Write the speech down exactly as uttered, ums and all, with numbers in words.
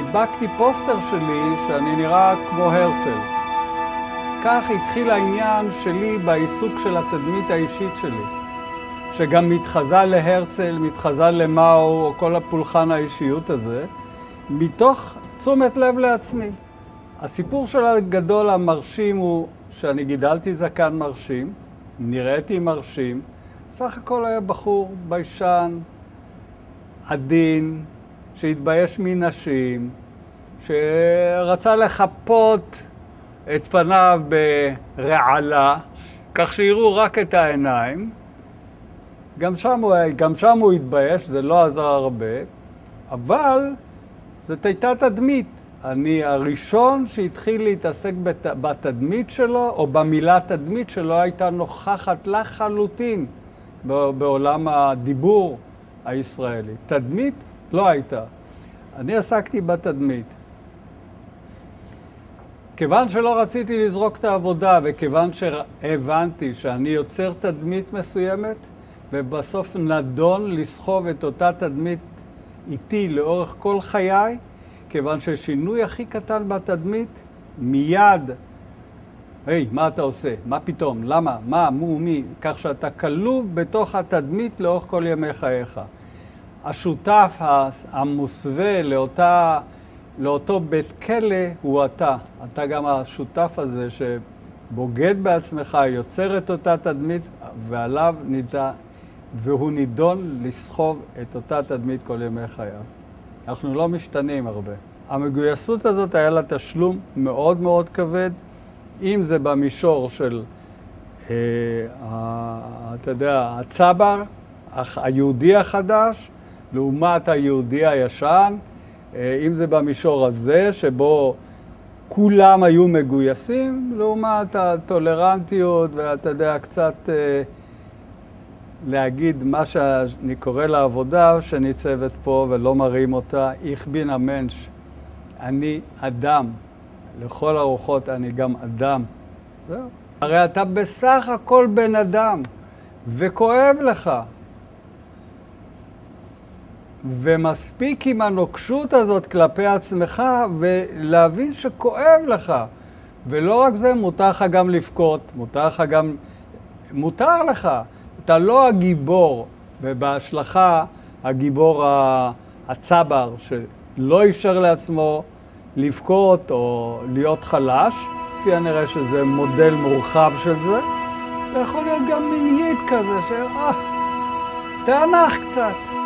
הדבקתי פוסטר שלי שאני נראה כמו הרצל. כך התחיל העניין שלי בעיסוק של התדמית האישית שלי, שגם מתחזה להרצל, מתחזה למאו, או כל הפולחן האישיות הזה, מתוך תשומת לב לעצמי. הסיפור של הגדול המרשים הוא שאני גידלתי זקן מרשים, נראיתי מרשים, בסך הכל היה בחור ביישן, עדין, שהתבייש מנשים, שרצה לחפות את פניו ברעלה, כך שיראו רק את העיניים. גם שם הוא, גם שם הוא התבייש, זה לא עזר הרבה, אבל זאת הייתה תדמית. אני הראשון שהתחיל להתעסק בת, בתדמית שלו, או במילה תדמית שלו הייתה נוכחת לחלוטין בעולם הדיבור הישראלי. תדמית לא הייתה. אני עסקתי בתדמית. כיוון שלא רציתי לזרוק את העבודה, וכיוון שהבנתי שאני יוצר תדמית מסוימת, ובסוף נדון לסחוב את אותה תדמית איתי לאורך כל חיי, כיוון ששינוי הכי קטן בתדמית, מיד, היי, מה אתה עושה? מה פתאום? למה? מה? מו? מי? כך שאתה כלוא בתוך התדמית לאורך כל ימי חייך. השותף המוסווה לאותה, לאותו בית כלא הוא אתה. אתה גם השותף הזה שבוגד בעצמך, יוצר את אותה תדמית, ועליו נידע, והוא נידון לסחוב את אותה תדמית כל ימי חייו. אנחנו לא משתנים הרבה. המגויסות הזאת היה לה תשלום מאוד מאוד כבד, אם זה במישור של, אה, אתה יודע, הצבר, היהודי החדש, לעומת היהודי הישן, אה, אם זה במישור הזה, שבו כולם היו מגויסים, לעומת הטולרנטיות, ואתה יודע, קצת אה, להגיד מה שאני קורא לעבודה, שניצבת פה ולא מראים אותה, איך בין המנש, אני אדם. לכל הרוחות אני גם אדם. זהו. הרי אתה בסך הכל בן אדם, וכואב לך. ומספיק עם הנוקשות הזאת כלפי עצמך, ולהבין שכואב לך. ולא רק זה, מותר לך גם לבכות, מותר לך גם... מותר לך. אתה לא הגיבור, ובהשלכה הגיבור הצבר, שלא אפשר לעצמו לבכות או להיות חלש, לפי הנראה שזה מודל מורחב של זה. אתה יכול להיות גם מינית כזה, ש... אה, תענך קצת.